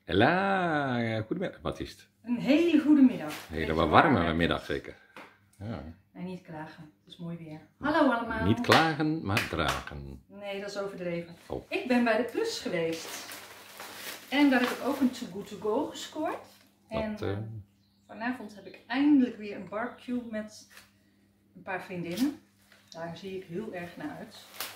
Hela, goedemiddag. Wat is het? Een hele goede middag. Een hele wat warme middag zeker. Ja. En niet klagen, het is mooi weer. Hallo allemaal. Niet klagen, maar dragen. Nee, dat is overdreven. Oh. Ik ben bij de Plus geweest. En daar heb ik ook een Too Good To Go gescoord. En vanavond heb ik eindelijk weer een barbecue met een paar vriendinnen. Daar zie ik heel erg naar uit.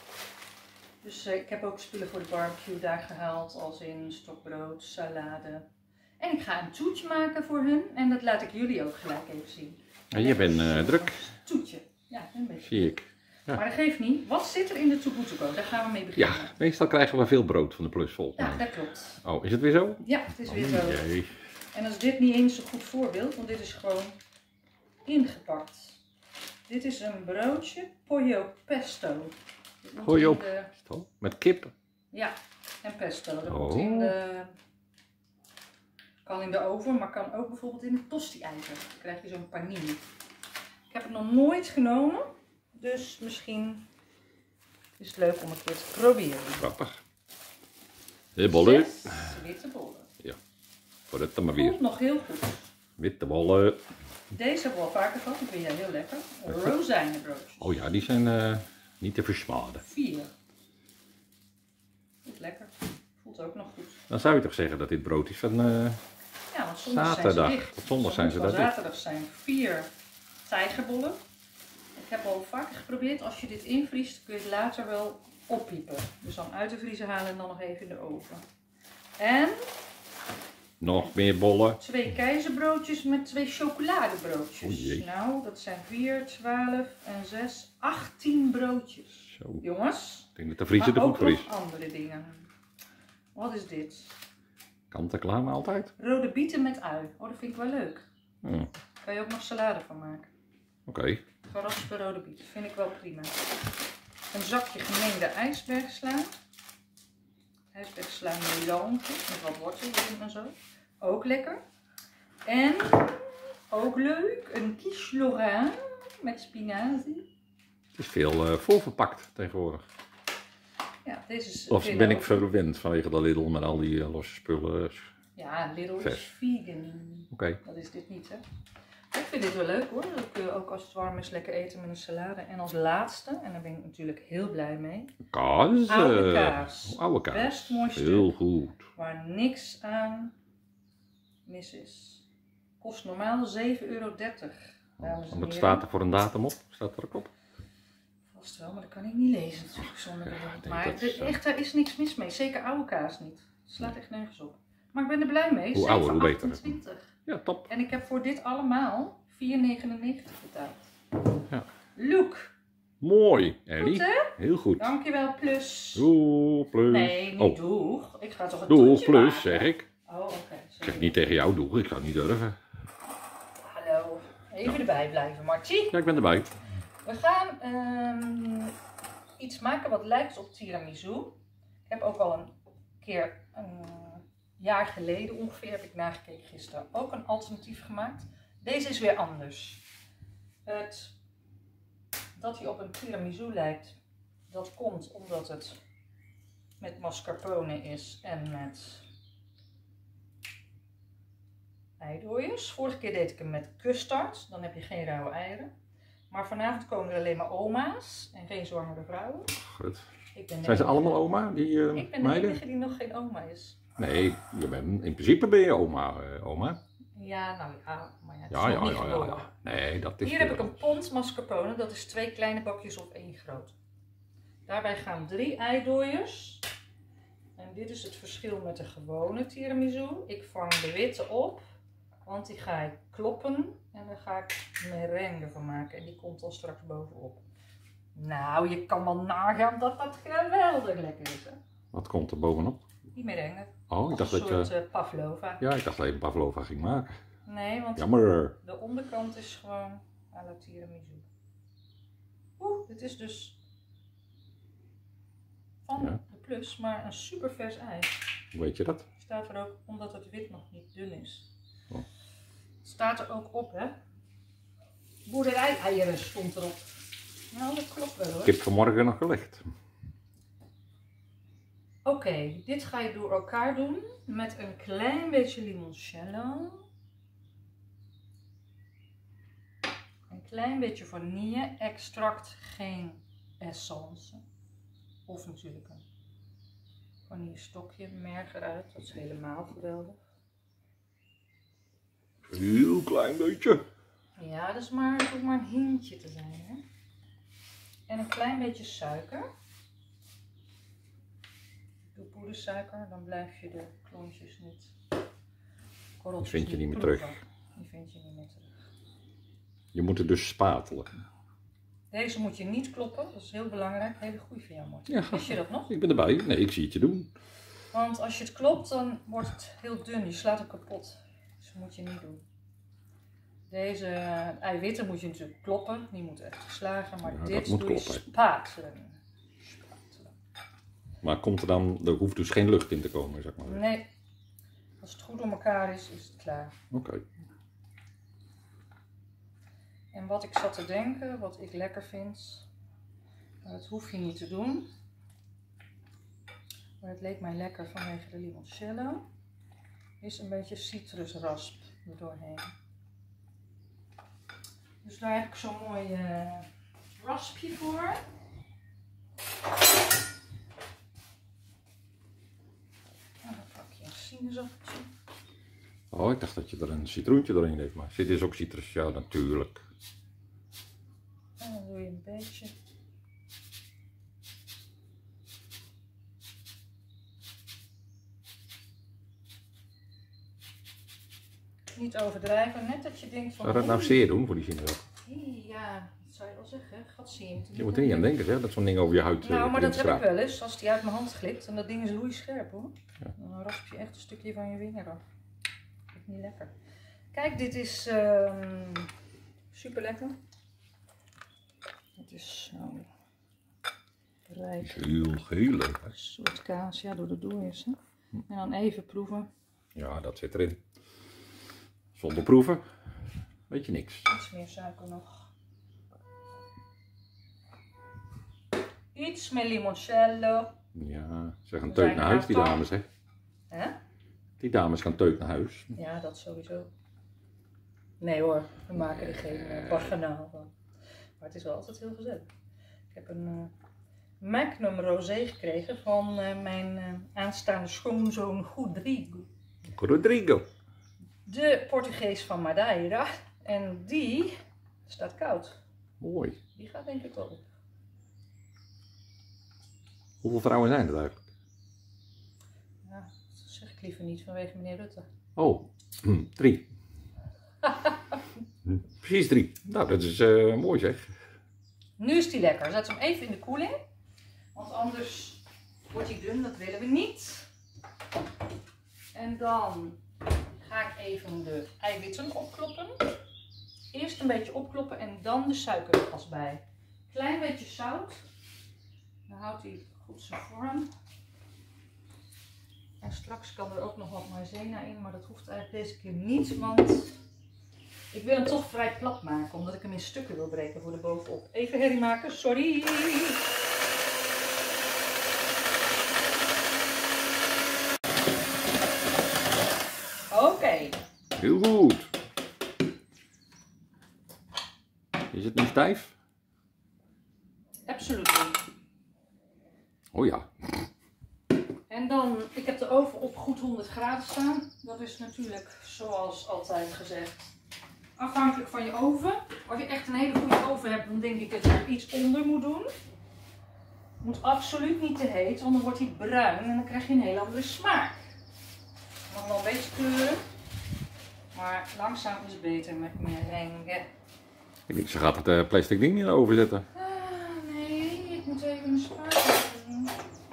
Dus ik heb ook spullen voor de barbecue daar gehaald, als in stokbrood, salade. En ik ga een toetje maken voor hun en dat laat ik jullie ook gelijk even zien. En je bent druk. Toetje, ja, een beetje. Zie ik. Ja. Maar dat geeft niet. Wat zit er in de Too Good To Go? Daar gaan we mee beginnen. Ja, meestal krijgen we veel brood van de Plus volgens mij. Ja, dat klopt. Oh, is het weer zo? Ja, het is weer zo. Jee. En als dit niet eens een goed voorbeeld, want dit is gewoon ingepakt. Dit is een broodje pollo pesto. Gooi op. Met kip. Ja, en pesto. Dat Oh. moet in de... Kan in de oven, maar kan ook bijvoorbeeld in de tosti-eiken. Dan krijg je zo'n panini. Ik heb het nog nooit genomen, dus misschien is het leuk om een keer te proberen. Grappig. De bollen. 6 witte bollen. Ja, voor het dan maar weer. Voelt nog heel goed. Witte bollen. Deze hebben we al vaker gehad, die vind jij heel lekker. Rozijnenbroodjes. Oh ja, die zijn niet te versmaden. 4. Voelt lekker. Voelt ook nog goed. Dan zou je toch zeggen dat dit brood is van Ja, want zondag zaterdag. zijn ze dicht. Op zondag zijn ze Van daar dicht. zaterdag zijn 4 tijgerbollen. Ik heb al vaker geprobeerd, als je dit invriest kun je het later wel oppiepen. Dus dan uit de vriezer halen en dan nog even in de oven. En Nog meer bollen. 2 keizerbroodjes met 2 chocoladebroodjes. O jee. Nou, dat zijn 4, 12 en 6, 18 broodjes. Zo. Jongens. Ik denk dat de vriezer er Maar goed ook voor is. nog andere dingen. Wat is dit? Kant en klaar maar altijd. Rode bieten met ui. Oh, dat vind ik wel leuk. Hm. Kan je ook nog salade van maken. Oké. Geraspte rode bieten. Vind ik wel prima. Een zakje gemengde ijsbergsla. Ijsbergsla melange. Met wat wortel erin en zo. Ook lekker. En, ook leuk, een quiche Lorrain met spinazie. Het is veel voorverpakt tegenwoordig. Ja, deze is... Of ben ik verwend vanwege de Lidl met al die losse spullen. Ja, Lidl is Vers. vegan. Oké. Dat is dit niet, hè. Ik vind dit wel leuk hoor. Dat kun je ook als het warm is lekker eten met een salade. En als laatste, en daar ben ik natuurlijk heel blij mee. Kaas. Oude kaas. Oude kaas. Best mooi stuk. Heel goed. Waar niks aan mis is. Kost normaal €7,30. Dames en Wat heren. staat er voor een datum op? Staat er ook op? Vast wel, maar dat kan ik niet lezen natuurlijk zonder Ja, beeld. nee, Maar dat is, echt, daar is niks mis mee. Zeker oude kaas niet. Het slaat echt nergens op. Maar ik ben er blij mee. Hoe ouder, hoe beter. 7,28. Ja, top. En ik heb voor dit allemaal €4,99 betaald. Ja. Look. Mooi, Ellie. Goed hè? Heel goed. Dankjewel Plus. Doeg, plus. Nee, niet Oh, doeg. Ik ga toch een doeg, toetje plus, maken? zeg ik. Oh, oké. Ik zeg niet tegen jou doeg, ik zou niet durven. Hallo. Even erbij blijven, Martie. Ja, ik ben erbij. We gaan iets maken wat lijkt op tiramisu. Ik heb ook al een keer, een jaar geleden ongeveer, heb ik nagekeken gisteren, ook een alternatief gemaakt. Deze is weer anders. Dat hij op een tiramisu lijkt, dat komt omdat het met mascarpone is en met eidooiers. Vorige keer deed ik hem met custard, dan heb je geen rauwe eieren. Maar vanavond komen er alleen maar oma's en geen zwangere vrouwen. Goed. Ik ben de Zijn ze enige- allemaal oma, die Ik ben de meiden? enige die nog geen oma is. Nee, in principe ben je oma, oma. Ja, nou ja, maar ja, het is Ja, nog ja, niet ja, ja, geboren. ja. Nee, dat is Hier weer heb ik een anders. pond mascarpone, dat is 2 kleine bakjes op 1 groot. Daarbij gaan 3 eidooiers. En dit is het verschil met de gewone tiramisu. Ik vang de witte op, want die ga ik kloppen en dan ga ik merengue van maken. En die komt dan straks bovenop. Nou, je kan wel nagaan dat dat geweldig lekker is, hè? Wat komt er bovenop? Die merengue. Oh, ik dacht Een dat soort je... pavlova. Ja, ik dacht dat je een pavlova ging maken. Nee, want Jammer. de onderkant is gewoon à la tiramisu. Oeh, dit is dus van Ja. de Plus, maar een super vers ei. Hoe weet je dat? Staat er ook, omdat het wit nog niet dun is. Oh. Staat er ook op, hè? Boerderij-eieren stond erop. Nou, dat klopt wel hoor. Ik heb vanmorgen nog gelegd. Oké, dit ga je door elkaar doen met een klein beetje limoncello. Een klein beetje vanille extract, geen essence. Of natuurlijk een vanille stokje, merk eruit, dat is helemaal geweldig. Heel klein beetje. Ja, dat is maar, het hoeft maar een hintje te zijn. Hè? En een klein beetje suiker. Doe poedersuiker, dan blijf je de klontjes niet, korreltjes Die vind je niet meer proeven. terug. Die vind je niet meer terug. Je moet het dus spatelen. Deze moet je niet kloppen, dat is heel belangrijk. Hele goeie van jou, Martin. Ja. Wist je dat nog? Ik ben erbij. Nee, ik zie het je doen. Want als je het klopt, dan wordt het heel dun. Je slaat het kapot. Dus dat moet je niet doen. Deze eiwitten moet je natuurlijk kloppen. Die moeten echt geslagen. Maar Ja, dit dat moet doe je kloppen. spatelen. Maar komt er dan, er hoeft dus geen lucht in te komen, zeg maar. Nee. Als het goed door elkaar is, is het klaar. Oké. En wat ik zat te denken, wat ik lekker vind. Dat hoef je niet te doen. Maar het leek mij lekker vanwege de limoncello. Is een beetje citrusrasp er doorheen. Dus daar heb ik zo'n mooi raspje voor. En dan pak je een sinaasappeltje. Oh, ik dacht dat je er een citroentje doorheen deed, maar dit is ook citrus, ja natuurlijk. En dan doe je een beetje. Niet overdrijven, net dat je denkt van... Zou dat nou zeer doen voor die sinaasappel? Ja, dat zou je wel zeggen. Gaat zien. Je moet er niet aan denken, hè, dat zo'n ding over je huid Nou, maar dat heb ik schraapt. wel eens, als die uit mijn hand glipt. En dat ding is loeischerp hoor. Ja. Dan rasp je echt een stukje van je vinger af. Dat is niet lekker. Kijk, dit is super lekker. Het is zo'n rijk Heel leuk. Hè? soort kaas. Ja, door de door is. Hè? En dan even proeven. Ja, dat zit erin. Zonder proeven, weet je niks. Iets meer suiker nog. Iets meer limoncello. Ja, zeg een We teut zijn naar er huis, die nou toch? dames, hè. Hè? Die dames gaan teut naar huis. Ja, dat sowieso. Nee hoor, we maken er geen baganaal van. Maar het is wel altijd heel gezellig. Ik heb een Magnum Rosé gekregen van mijn aanstaande schoonzoon Rodrigo. Rodrigo. De Portugees van Madeira. En die staat koud. Mooi. Die gaat denk ik wel op. Hoeveel vrouwen zijn er eigenlijk? Ja, dat zeg ik liever niet vanwege meneer Rutte. Oh, 3. Precies 3. Nou, dat is mooi zeg. Nu is die lekker. Zet hem even in de koeling. Want anders wordt hij dun. Dat willen we niet. En dan ga ik even de eiwitten opkloppen. Eerst een beetje opkloppen en dan de suiker er pas bij. Klein beetje zout. Dan houdt hij goed zijn vorm. En straks kan er ook nog wat maïzena in, maar dat hoeft eigenlijk deze keer niet, want ik wil hem toch vrij plat maken, omdat ik hem in stukken wil breken voor de bovenop. Even herrie maken, sorry. Oké. Heel goed. Is het nu stijf? Absoluut niet. Oh ja. En dan, ik heb de oven op goed 100 graden staan. Dat is natuurlijk, zoals altijd gezegd, afhankelijk van je oven. Als je echt een hele goede oven hebt, dan denk ik dat je er iets onder moet doen. Het moet absoluut niet te heet, want dan wordt hij bruin en dan krijg je een hele andere smaak. Het mag wel een beetje kleuren, maar langzaam is beter met merengue. Ik denk, ze gaat het plastic ding in de oven zetten. Ah, nee, ik moet even een spaatje doen.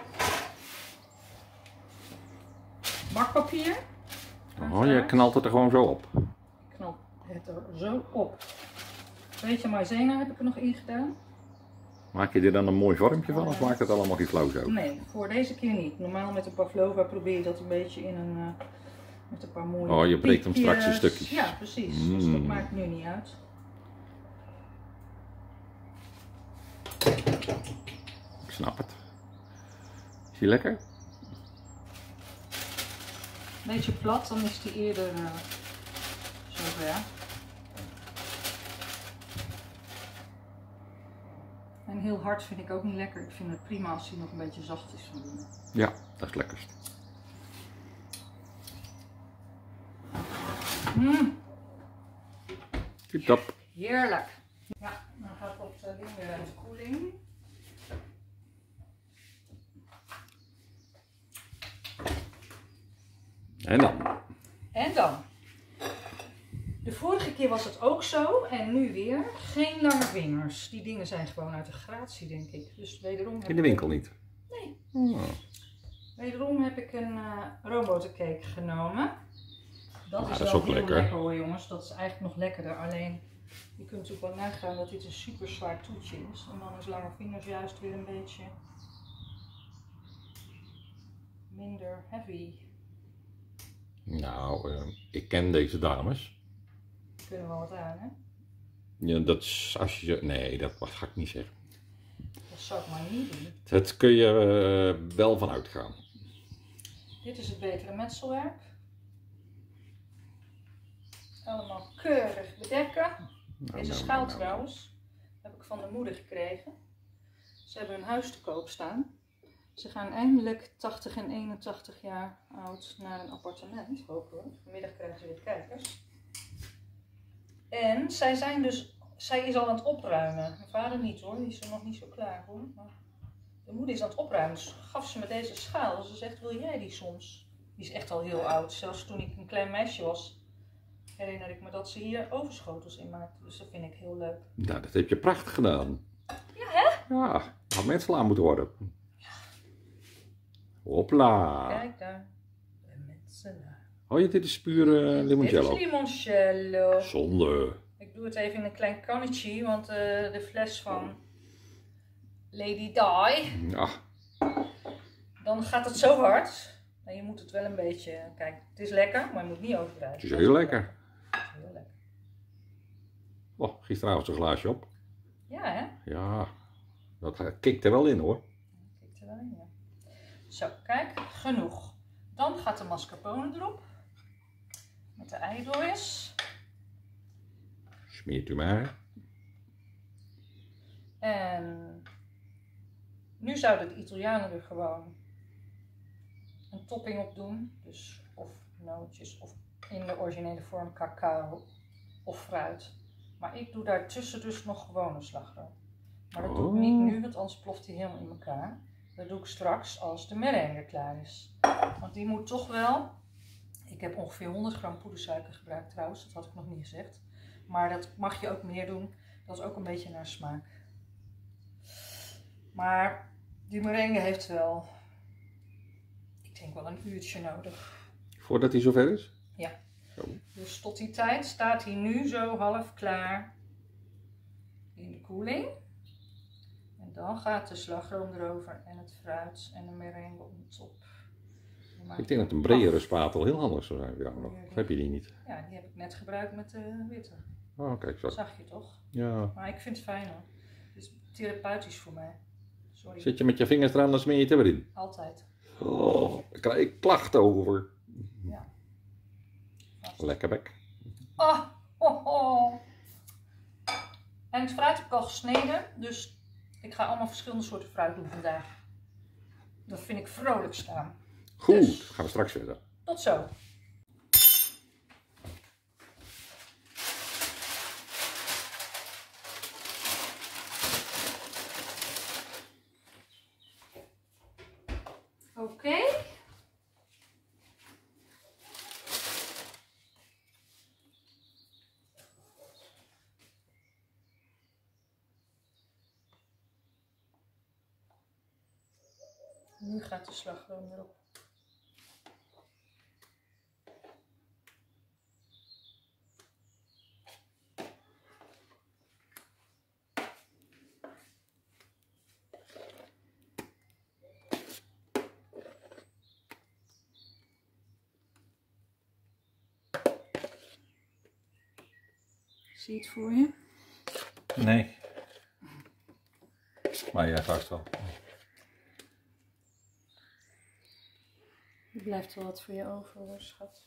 Bakpapier. Oh, je knalt het er gewoon zo op. Ik knal het er zo op. Beetje maïzena heb ik er nog in gedaan. Maak je er dan een mooi vormpje van of maakt het allemaal geen flauw zo? Nee, voor deze keer niet. Normaal met een pavlova probeer je dat een beetje in een, met een paar mooie Oh, je breekt hem straks in piekjes. stukjes. Ja, precies. Dus dat maakt nu niet uit. Ik snap het. Is die lekker? Een beetje plat, dan is die eerder zover. En heel hard vind ik ook niet lekker. Ik vind het prima als hij nog een beetje zacht is van binnen. Ja, dat is het lekkerst. Tip-top. Heerlijk. Ja, dan gaat het op de koeling. En dan? En dan. De vorige keer was het ook zo en nu weer. Geen lange vingers. Die dingen zijn gewoon uit de gratie, denk ik. Dus wederom heb In de winkel niet? Nee. Oh. Wederom heb ik een roombotercake genomen. Dat is dat is wel ook heel lekker. lekker hoor jongens. Dat is eigenlijk nog lekkerder. Alleen, je kunt natuurlijk wel nagaan dat dit een super zwaar toetje is. En dan is lange vingers juist weer een beetje minder heavy. Nou, ik ken deze dames. Kunnen we wel wat aan, hè? Ja, dat is als je... Nee, dat ga ik niet zeggen. Dat zou ik maar niet doen. Dat kun je wel van uitgaan. Dit is het betere metselwerk. Allemaal keurig bedekken. Deze schaal trouwens heb ik van de moeder gekregen. Ze hebben hun huis te koop staan. Ze gaan eindelijk 80 en 81 jaar oud naar een appartement, hopelijk. Vanmiddag krijgen ze weer kijkers. En zij is al aan het opruimen. Mijn vader niet hoor, die is er nog niet zo klaar voor. Maar de moeder is aan het opruimen, dus gaf ze me deze schaal. Ze zegt, wil jij die soms? Die is echt al heel oud. Zelfs toen ik een klein meisje was, herinner ik me dat ze hier overschotels in maakte. Dus dat vind ik heel leuk. Nou, dat heb je prachtig gedaan. Ja, hè? Ja, had metsel aan moeten worden. Hopla. Kijk daar. De metselaar. Oh ja, dit is puur limoncello. Dit is limoncello. Zonde. Ik doe het even in een klein kannetje, want de fles van Lady Di, Ja, dan gaat het zo hard. En je moet het wel een beetje, kijk, het is lekker, maar je moet niet overdrijven. het is heel lekker. Het is heel lekker. Oh, gisteravond een glaasje op. Ja, hè? Ja, dat kikt er wel in hoor. Kijk er wel in, ja. Zo, kijk, genoeg. Dan gaat de mascarpone erop. Met de eidooiers. Smeert u maar. En nu zouden de Italianen er gewoon een topping op doen. Dus of nootjes of in de originele vorm cacao of fruit. Maar ik doe daartussen dus nog gewone slagroom. Maar dat doe ik niet nu, want anders ploft hij helemaal in elkaar. Dat doe ik straks als de merengue klaar is. Want die moet toch wel... Ik heb ongeveer 100 gram poedersuiker gebruikt trouwens, dat had ik nog niet gezegd. Maar dat mag je ook meer doen. Dat is ook een beetje naar smaak. Maar die merengue heeft wel, ik denk wel een uurtje nodig. Voordat hij zover is? Ja. Zo. Dus tot die tijd staat hij nu zo half klaar in de koeling. En dan gaat de slagroom erover en het fruit en de merengue op de top. Ik denk dat een bredere spatel heel handig zou zijn voor jou nog. Of heb je die niet? Ja, die heb ik net gebruikt met de witte. Oh, kijk zo. Dat zag je toch? Ja. Maar ik vind het fijn hoor. Het is therapeutisch voor mij. Sorry. Zit je met je vingers eraan, dan smeer je het er weer in. Altijd. Oh, daar krijg ik klachten over. Ja. Vast. Lekker bek. Oh, oh, oh. En het fruit heb ik al gesneden, dus ik ga allemaal verschillende soorten fruit doen vandaag. Dat vind ik vrolijk staan. Goed, Dus, gaan we straks verder. tot zo. Oké. Nu gaat de slagroom erop. Zie je het voor je? Nee. Maar jij vast wel. Er blijft wel wat voor je over, hoor, schat.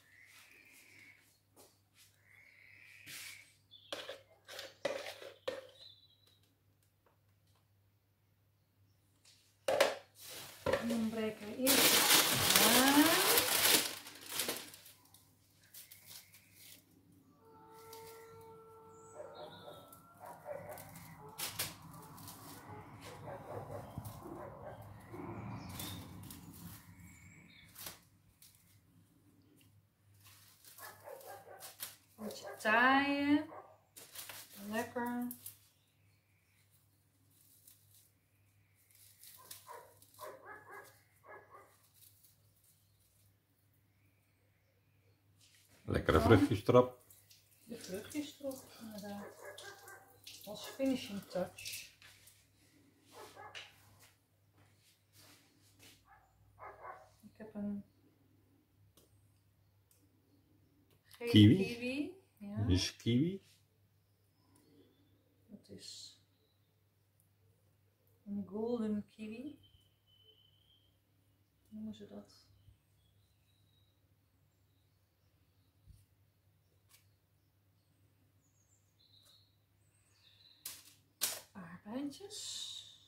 En dan breken we eerst aan. Een beetje taaien. Lekker. Lekkere vruchtjes erop. De vruchtjes erop, inderdaad. Als finishing touch. Ik heb een gele kiwi. Ja. Dit is kiwi. Dat is een golden kiwi. Hoe noemen ze dat? Aardbeidjes.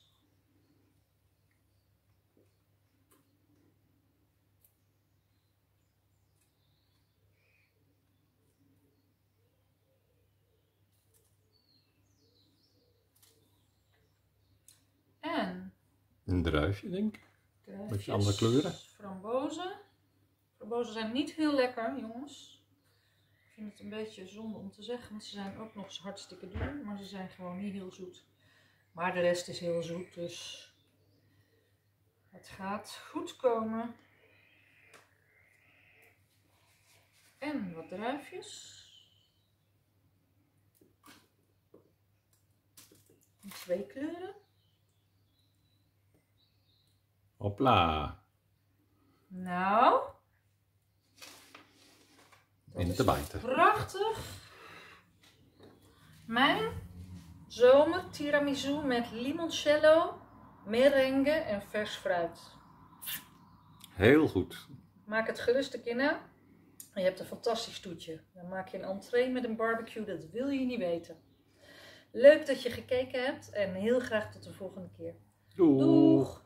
En Een druifje, denk ik. druifjes. Met andere kleuren. Frambozen. Frambozen zijn niet heel lekker, jongens. Ik vind het een beetje zonde om te zeggen, want ze zijn ook nog eens hartstikke duur. Maar ze zijn gewoon niet heel zoet. Maar de rest is heel zoet, dus het gaat goed komen. En wat druifjes. In 2 kleuren. Hopla. Nou. In te bijten. Prachtig. Mijn zomer tiramisu met limoncello, merengue en vers fruit. Heel goed. Maak het gerust een keer na. En je hebt een fantastisch toetje. Dan maak je een entree met een barbecue, dat wil je niet weten. Leuk dat je gekeken hebt en heel graag tot de volgende keer. Doeg. Doeg!